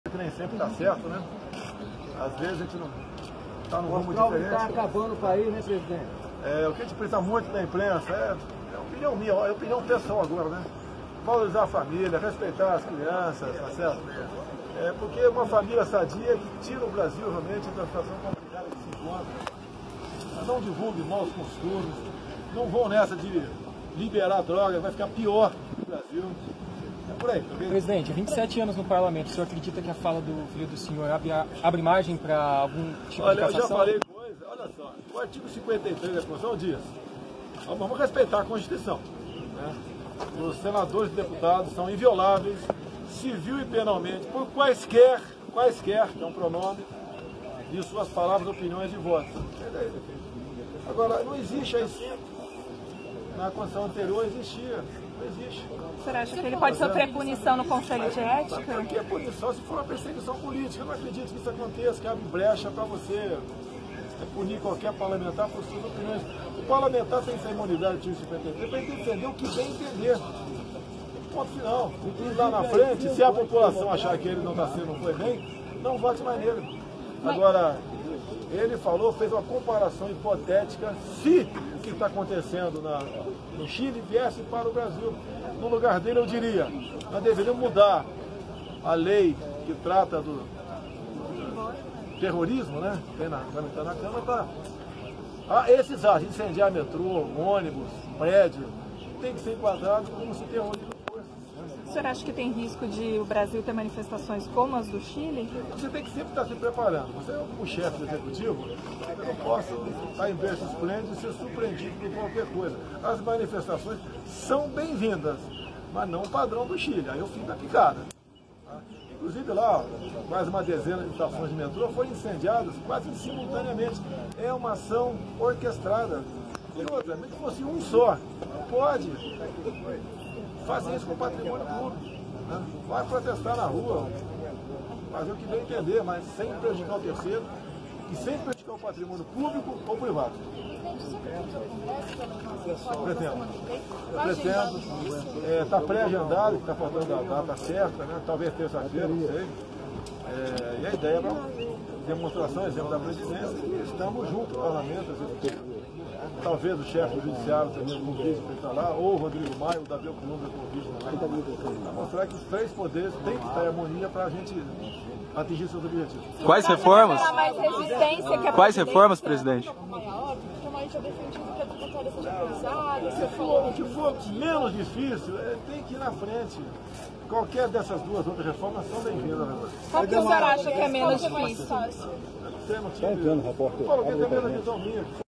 Que nem sempre está certo, né? Às vezes a gente não está no rumo diferente. Está acabando o país, né, presidente? O que a gente precisa muito da imprensa é opinião minha, é opinião pessoal agora, né? Valorizar a família, respeitar as crianças, tá certo? Porque uma família sadia é que tira o Brasil realmente da situação complicada que se encontra. Não divulgue maus costumes, não vão nessa de liberar droga, vai ficar pior no Brasil. Por aí, tá. Presidente, 27 anos no parlamento, o senhor acredita que a fala do filho do senhor abre margem para algum tipo de cassação? Olha, eu já falei coisa, olha só, o artigo 53 da Constituição diz, vamos respeitar a Constituição, né? Os senadores e deputados são invioláveis, civil e penalmente, por quaisquer, que é um pronome, de suas palavras, opiniões e votos. Agora, não existe aí, na Constituição anterior existia. Não existe. Você acha que ele pode sofrer punição no Conselho de Ética? Porque é punição se for uma perseguição política. Eu não acredito que isso aconteça, que abre brecha para você punir qualquer parlamentar por suas opiniões. O parlamentar tem essa imunidade de 53 para defender o que bem entender. Ponto final. E lá na frente, se a população achar que ele não foi bem, não vote mais nele. Agora, ele fez uma comparação hipotética se o que está acontecendo no Chile viesse para o Brasil. No lugar dele, eu diria, nós deveríamos mudar a lei que trata do terrorismo, né? Tem na Câmara, para esses atos, incendiar metrô, ônibus, prédio, tem que ser enquadrado como se terrorismo fosse. O senhor acha que tem risco de o Brasil ter manifestações como as do Chile? Você tem que sempre estar se preparando. Você é o chefe do executivo, eu não posso estar em berço esplêndido e ser surpreendido por qualquer coisa. As manifestações são bem-vindas, mas não o padrão do Chile. Aí eu fico na picada. Tá? Inclusive lá, mais uma dezena de estações de metrô foram incendiadas quase simultaneamente. É uma ação orquestrada. E outra, mesmo que fosse um só, pode. Fazer isso com o patrimônio público. Né? Vai protestar na rua, fazer o que bem entender, mas sem prejudicar o terceiro e sem prejudicar o patrimônio público ou privado. Pretendo. Está pré-agendado, está faltando a data certa, né? Talvez terça-feira, não sei. E a ideia é uma demonstração, exemplo da presidência, e estamos juntos no parlamento, executivo. Talvez o chefe do judiciário tenha convite para estar lá, ou o Rodrigo Maia, o Davi Alcolumbre convite também, para mostrar que os três poderes têm que estar em harmonia para a gente atingir seus objetivos. Quais reformas? Quais reformas, presidente? O que for menos difícil, tem que ir na frente. Qualquer dessas duas outras reformas são bem-vindas. Qual que o senhor acha que é menos difícil? Você não tinha... Repórter. Tem a mesma visão minha.